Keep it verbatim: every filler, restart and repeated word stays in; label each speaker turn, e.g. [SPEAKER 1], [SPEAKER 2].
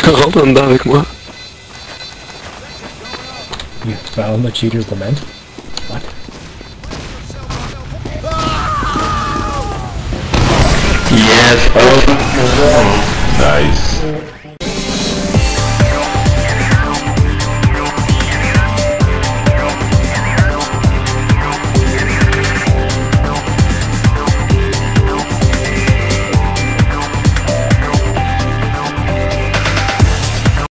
[SPEAKER 1] Rentre dedans avec moi.
[SPEAKER 2] You found the cheater's lament? What?
[SPEAKER 3] Yes, oh, nice.